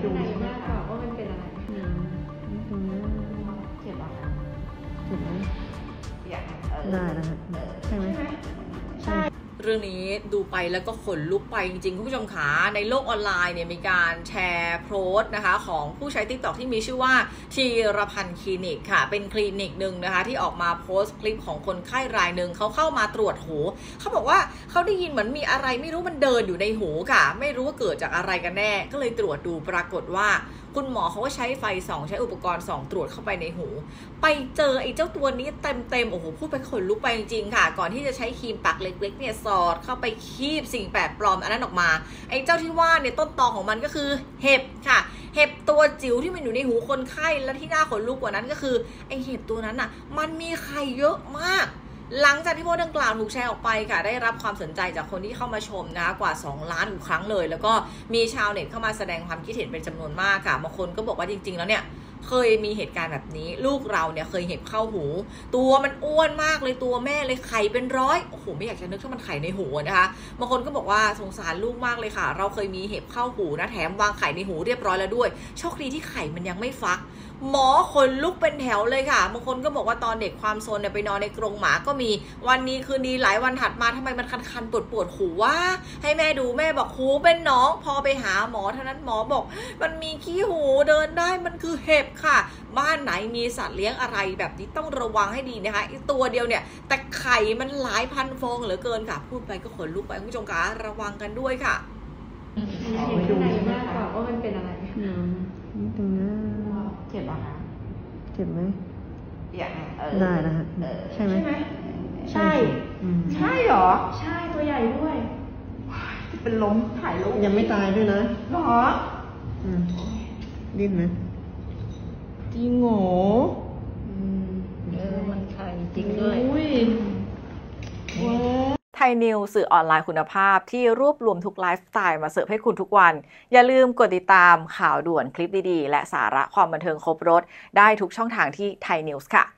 ดูใช่ไหมคะว่ามันเป็นอะไรตรงนี้เจ็บอ่ะเจ็บไหมอยากได้นะฮะใช่ไหมใช่เรื่องนี้ดูไปแล้วก็ขนลุกไปจริงๆคุณผู้ชมขาในโลกออนไลน์เนี่ยมีการแชร์โพสต์นะคะของผู้ใช้ TikTok ที่มีชื่อว่าธีรพันธ์คลินิกค่ะเป็นคลินิกหนึ่งนะคะที่ออกมาโพสต์คลิปของคนไข้รายหนึ่งเขาเข้ามาตรวจหูเขาบอกว่าเขาได้ยินเหมือนมีอะไรไม่รู้มันเดินอยู่ในหูค่ะไม่รู้ว่าเกิดจากอะไรกันแน่ก็เลยตรวจดูปรากฏว่าคุณหมอเขาก็ใช้ไฟส่องใช้อุปกรณ์ส่องตรวจเข้าไปในหูไปเจอไอ้เจ้าตัวนี้เต็มโอ้โหพูดไปขนลุกไปจริงๆค่ะก่อนที่จะใช้ครีมปากเล็กๆเนี่ยสอดเข้าไปคีบสิ่งแปลกปลอมอันนั้นออกมาไอ้เจ้าที่ว่าเนี่ยต้นตอของมันก็คือเห็บค่ะเห็บตัวจิ๋วที่มันอยู่ในหูคนไข้และที่น่าขนลุกกว่านั้นก็คือไอ้เห็บตัวนั้นน่ะมันมีไข่เยอะมากหลังจากที่โพสต์ดังกล่าวถูกแชร์ออกไปค่ะได้รับความสนใจจากคนที่เข้ามาชมนะคะกว่า2 ล้านครั้งเลยแล้วก็มีชาวเน็ตเข้ามาแสดงความคิดเห็นเป็นจำนวนมากค่ะบางคนก็บอกว่าจริงๆแล้วเนี่ยเคยมีเหตุการณ์แบบนี้ลูกเราเนี่ยเคยเห็บเข้าหูตัวมันอ้วนมากเลยตัวแม่เลยไข่เป็นร้อยโอ้โหไม่อยากจะนึกถ้ามันไข่ในหูนะคะบางคนก็บอกว่าสงสารลูกมากเลยค่ะเราเคยมีเห็บเข้าหูนะแถมวางไข่ในหูเรียบร้อยแล้วด้วยโชคดีที่ไข่มันยังไม่ฟักหมอขนลุกเป็นแถวเลยค่ะบางคนก็บอกว่าตอนเด็กความซนเนี่ยไปนอนในกรงหมาก็มีวันนี้คืนดีหลายวันถัดมาทำไมมันคันๆปวดหูว่าให้แม่ดูแม่บอกหูเป็นน้องพอไปหาหมอเท่านั้นหมอบอกมันมีขี้หูเดินได้มันคือเห็บค่ะบ้านไหนมีสัตว์เลี้ยงอะไรแบบนี้ต้องระวังให้ดีนะคะอีกตัวเดียวเนี่ยแต่ไข่มันหลายพันฟองเหลือเกินค่ะพูดไปก็ขนลุกไปคุณผู้ชมคะระวังกันด้วยค่ะไปดูใช่ไหมคะว่ามันเป็นอะไรตรงนี้เจ็บอ่ะเจ็บไหมอยากได้นะฮะใช่ไหมใช่ใช่เหรอใช่ตัวใหญ่ด้วยเป็นล้มถ่ายรูปยังไม่ตายด้วยนะหรอดิ้นไหมจริงเหรอมันไข่จริงด้วยไทยนิวสื่อออนไลน์คุณภาพที่รวบรวมทุกไลฟ์สไตล์มาเสิร์ฟให้คุณทุกวันอย่าลืมกดติดตามข่าวด่วนคลิปดีๆและสาระความบันเทิงครบรสได้ทุกช่องทางที่ไทยนิวส์ค่ะ